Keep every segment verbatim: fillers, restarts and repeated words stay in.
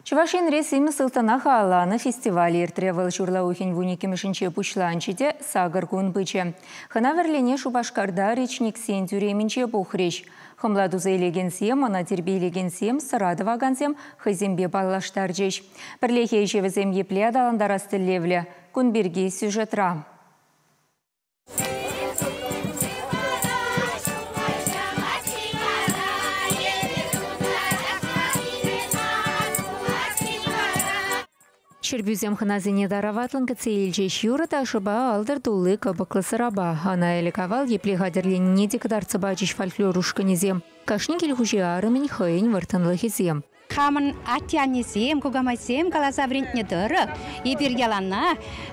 Чувашин ресими сылтанаха аланы фестиваль иртревал журлаухин вуникимишинче пучланчиде сагар гунбыче. Хана верлене Шубашкарда речник сен тюреминче бухрещ. Хымладу заилегенсем, ана тербейлегенсем, сырадывагансем, хызембе баллаштаржеш. Бірлехе жевізем епле адаландарасты левле. Кунберги сюжетра. Шербюзем ханазине дараватлан кацейльчеш юрата шаба алдыр дулы кабаклы сыраба. Ана элекавал епле гадерленне декадарцы бачиш фольклорушканезем. Кашникель хуже арымен хайын вартанлыхезем. Хамын атянезем, кугамазем, калазаврентне дыры. И бир ялана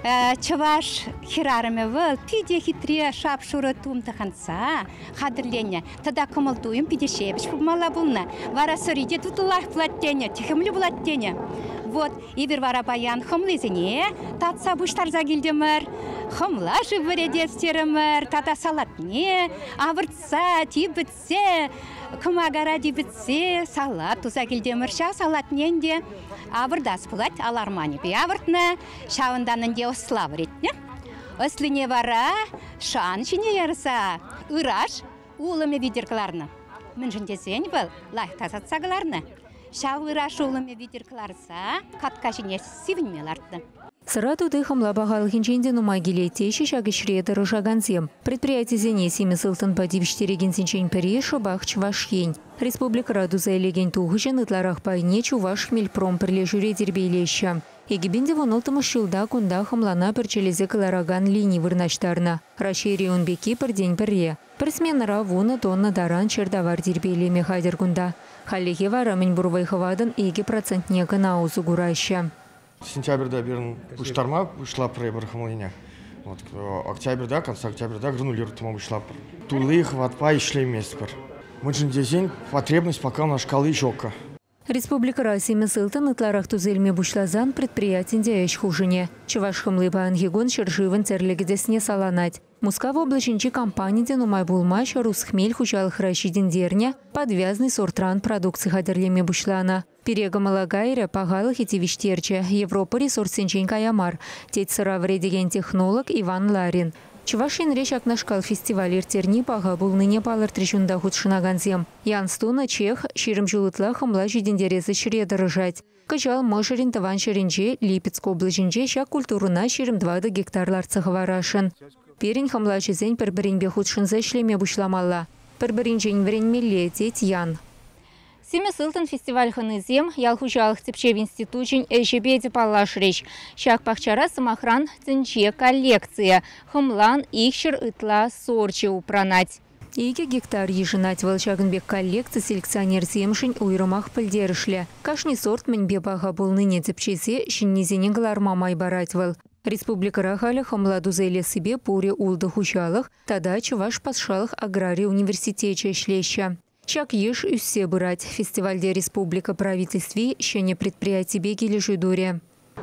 чаваш хирарыме выл, пиде хитре шапшуры тумтаханца. Хадырленне, тада кымылдуем пиде шебіш пумала булна. Вара сыриде тутулах платтене, тихымлю булаттене. Вот, и бир вара баян хымлызыне, татса буштар загилдемір. Хымлашы вредестерімір, тата салатне, авыртса, тибітсе, кымагара дибітсе, салат туза келдемір. Ша салатненде авырдас булат, алармани бе авыртны, шауынданынде ославретне. Ослине вара, шан шине ярыса, ыраш, улыме видеркларны. Міншіндесен был, лайықтасатсағыларны. Шау ыраш улыме видеркларса, каткашине сивінмелардны. Сырату дыхам лабағал хинченде нумай келетеші шагышреды рыжаганзем. Предприятие зене семі сылтын падивштереген сенчен пірі шыбақ чвашхень. Республика раду заилеген туғышын ытларақ пайне чуваш хмельпром пірле жүре дербейлеші. Егебенде вонылтымы шылда кунда хамлана пірчелезе калараган линий вырнаштарна. Рашери унбеки пірден пірре. Пірсменара вуны тонна даран чердавар дербейлеме хадер кунда. Халлеге варамын бурвайхавадын еге процентне гына узу гурайшы. Сентябрьда берн пуштарма ушла пребор хамлыня. Вот октябрьда, конца октябрьда гранулир тома ушла. Тулы хватпа и шлей местпер. Мы же день потребность пока на шкалы жока. Республика Россия сылтын ытларах тузельме бушлазан предприятиенде эш хужине. Чуваш хымлыба ангегон шыржывын терлегедесне саланать. Мускав облачинчи компанийде нумай булмаш русхмель хучалых ращидендерне подвязный сортран продукции хадерлеме бушлана. Перега малагайра пагалых и тивиштерче Европа ресурсенчень каямар. Теть сыра вредеген технолог Иван Ларин. Чувашин решак нашкал фестиваль иртерни пага был ныне палыр трещунда худшынаганзем. Янстуна чех ширым жулытла хамла жидендерезы шреда рыжать. Качал мошерин таван шеренче Липецк облачинче ща культуруна ширым двада гектарлар цехварашын. Перень хамла жезень перберинбе худшынза шлеме бушламалла. Перберинчень вренмелле теть Ян. Семі сылтын фестиваль хынызем, ялхужалық тепчев институтчен эжебеде палашреш. Шак пахчара самохран цинче коллекция. Хымлан ихшер ытла сорче упранать. Иге гектар ежинать волчагынбек коллекция селекционер земшин уйрымах пылдерышле. Кашни сорт мінбе баға бұл ныне тепчезе шиннезене глармамай баратвал. Республика Рахаля хамладу зайле себе пуре улды хужалық, тада чуваш пасшалық аграрий университече шлеща. Чак еш үссе бырать. Фестивальде республика правительстве щене предприятий бегили жидуре.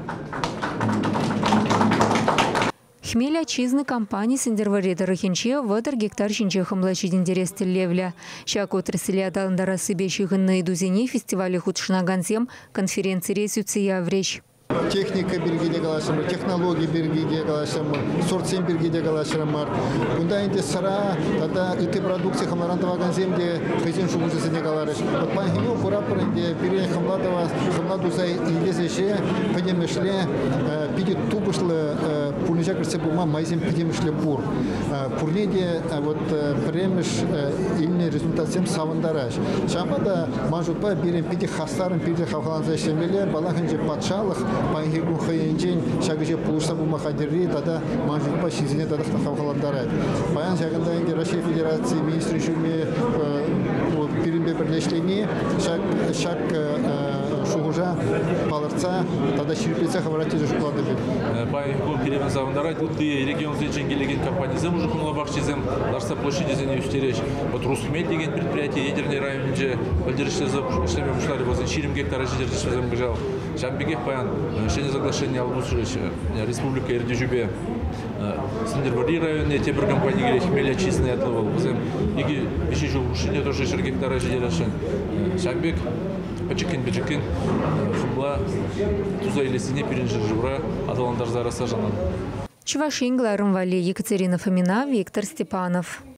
Хмель отчизны компании сендервареда рахинче вадыр гектар шинче хамлачиден дересті левля. Чак отрасли адалындара себе шигынны идузене фестивале худшынаганзем конференции ресюция врещ. Техника бергиде галашымыр, технология бергиде галашымыр, сортсен бергиде галашымыр. Бунда инде сыра, тада ыты продукция хамларантаваган земде хызен шугузесене галарыш. Вот панхиню пурапыр инде перен хамладова, хамладузай индезеше, пыдемешле, пиде тубышлы, пурнежа кырсе бума майзем пыдемешле пур. Пурнеде вот премеш имне результатсем савындараш. Шамада мажутпа берен пиде хастарын, пиде хавхаланза işlemeli, балахынже патшалық, Пангигу хайенчен шагыже пулса бу махадири тада мажупа шизине тада хавхаландарат. Баян шагында инде Россия Федерации министры шуме перембе бирлештени шаг шаг шугужа палырца тада ширпеце хавратиже шуклады бит. Пангигу перемен завандарат ты регион зенчен келеген компаниясем уже кунла бахчизем дарса площади зене үстереш. Вот Русхмель деген предприятие ядерный районинже поддерживается за шлеме бушлари возле ширим гектара жидерчизем бежал. Шамбегех паян, шене соглашение албусурыш, республика Ирдежубе, Сендербари районе, те бір компании гелек меля чистный отловал. Бізем, иги беши жугушыне тоже шер гектара жиделашын. Шамбег, пачекин, пачекин, фумла, туза илесине пиринжи жура аталандар зараса жанан. Чувашин Гларым Вали, Екатерина Фомина, Виктор Степанов.